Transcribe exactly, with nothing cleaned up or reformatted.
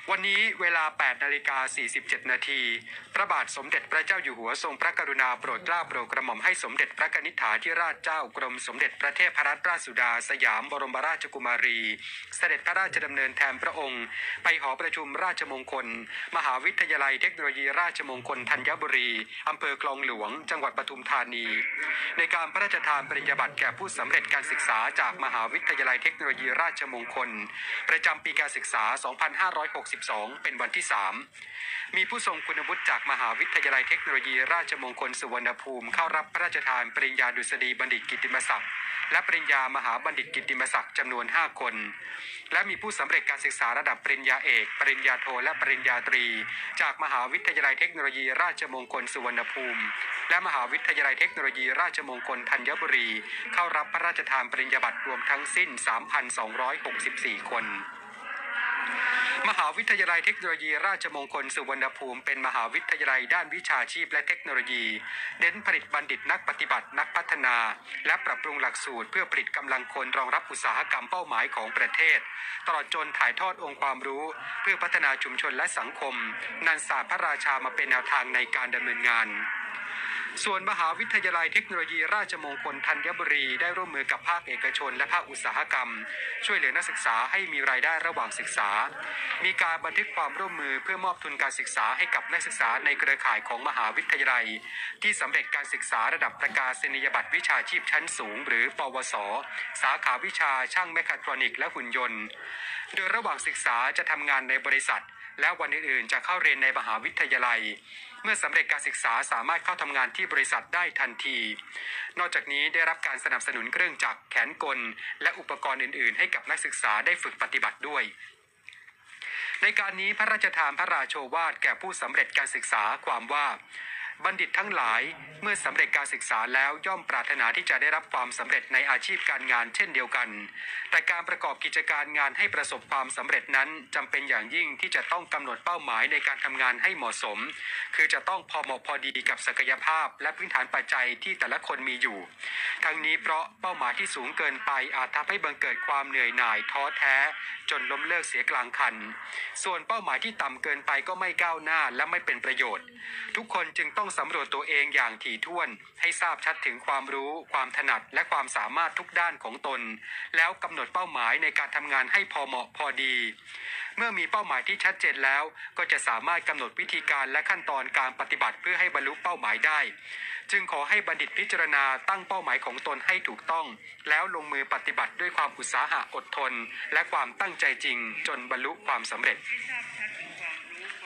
วันนี้เวลา แปดนาฬิกาสี่สิบเจ็ดนาทีพระบาทสมเด็จพระเจ้าอยู่หัวทรงพระกรุณาโปรดเกล้าโปรดกระหม่อมให้สมเด็จพระนิธิธิราชเจ้ากรมสมเด็จพระเทพรัตนราชสุดาสยามบรมราชกุมารีเสด็จพระราชดำเนินแทนพระองค์ไปหอประชุมราชมงคลมหาวิทยาลัยเทคโนโลยีราชมงคลธัญบุรีอำเภอคลองหลวงจังหวัดปทุมธานีในการพระราชทานปริญญาบัตรแก่ผู้สำเร็จการศึกษาจากมหาวิทยาลัยเทคโนโลยีราชมงคลประจำปีการศึกษา สองพันห้าร้อยหกสิบสอง เป็นวันที่สามมีผู้ทรงคุณวุฒิจากมหาวิทยาลัยเทคโนโลยีราชมงคลสุวรรณภูมิเข้ารับพระราชทานปริญญาดุษฎีบัณฑิตกิตติมศักดิ์และปริญญามหาบัณฑิตกิตติมศักดิ์จำนวนห้าคนและมีผู้สำเร็จการศึกษาระดับปริญญาเอกปริญญาโทและปริญญาตรีจากมหาวิทยาลัยเทคโนโลยีราชมงคลสุวรรณภูมิและมหาวิทยาลัยเทคโนโลยีราชมงคลธัญบุรีเข้ารับพระราชทานปริญญาบัตรรวมทั้งสิ้น สามพันสองร้อยหกสิบสี่ คนมหาวิทยาลัยเทคโนโลยีราชมงคลสุวรรณภูมิเป็นมหาวิทยาลัยด้านวิชาชีพและเทคโนโลยีเน้นผลิตบัณฑิตนักปฏิบัตินักพัฒนาและปรับปรุงหลักสูตรเพื่อผลิตกำลังคนรองรับอุตสาหกรรมเป้าหมายของประเทศตลอดจนถ่ายทอดองค์ความรู้เพื่อพัฒนาชุมชนและสังคมนำศาสตร์พระราชามาเป็นแนวทางในการดำเนินงานส่วนมหาวิทยาลัยเทคโนโลยีราชมงคลธัญบุรีได้ร่วมมือกับภาคเอกชนและภาคอุตสาหกรรมช่วยเหลือนักศึกษาให้มีรายได้ระหว่างศึกษามีการบันทึกความร่วมมือเพื่อมอบทุนการศึกษาให้กับนักศึกษาในเครือข่ายของมหาวิทยาลัยที่สำเร็จการศึกษาระดับประกาศนียบัตรวิชาชีพชั้นสูงหรือปวสสาขาวิชาช่างแมคคาทรอนิกส์และหุ่นยนต์โดยระหว่างศึกษาจะทำงานในบริษัทและวันอื่นๆจะเข้าเรียนในมหาวิทยาลัยเมื่อสำเร็จการศึกษาสามารถเข้าทำงานที่บริษัทได้ทันทีนอกจากนี้ได้รับการสนับสนุนเครื่องจักรแขนกลและอุปกรณ์อื่นๆให้กับนักศึกษาได้ฝึกปฏิบัติด้วยในการนี้พระราชทานพระราโชวาทแก่ผู้สำเร็จการศึกษาความว่าบัณฑิตทั้งหลายเมื่อสำเร็จการศึกษาแล้วย่อมปรารถนาที่จะได้รับความสำเร็จในอาชีพการงานเช่นเดียวกันแต่การประกอบกิจการงานให้ประสบความสำเร็จนั้นจำเป็นอย่างยิ่งที่จะต้องกำหนดเป้าหมายในการทำงานให้เหมาะสมคือจะต้องพอเหมาะพอดีกับศักยภาพและพื้นฐานปัจจัยที่แต่ละคนมีอยู่ทั้งนี้เพราะเป้าหมายที่สูงเกินไปอาจทำให้บังเกิดความเหนื่อยหน่ายท้อแท้จนล้มเลิกเสียกลางคันส่วนเป้าหมายที่ต่ำเกินไปก็ไม่ก้าวหน้าและไม่เป็นประโยชน์ทุกคนจึงต้องสำรวจตัวเองอย่างถี่ถ้วนให้ทราบชัดถึงความรู้ความถนัดและความสามารถทุกด้านของตนแล้วกำหนดเป้าหมายในการทำงานให้พอเหมาะพอดีเมื่อมีเป้าหมายที่ชัดเจนแล้วก็จะสามารถกำหนดวิธีการและขั้นตอนการปฏิบัติเพื่อให้บรรลุเป้าหมายได้จึงขอให้บัณฑิตพิจารณาตั้งเป้าหมายของตนให้ถูกต้องแล้วลงมือปฏิบัติด้วยความอุตสาหะอดทนและความตั้งใจจริงจนบรรลุความสำเร็จ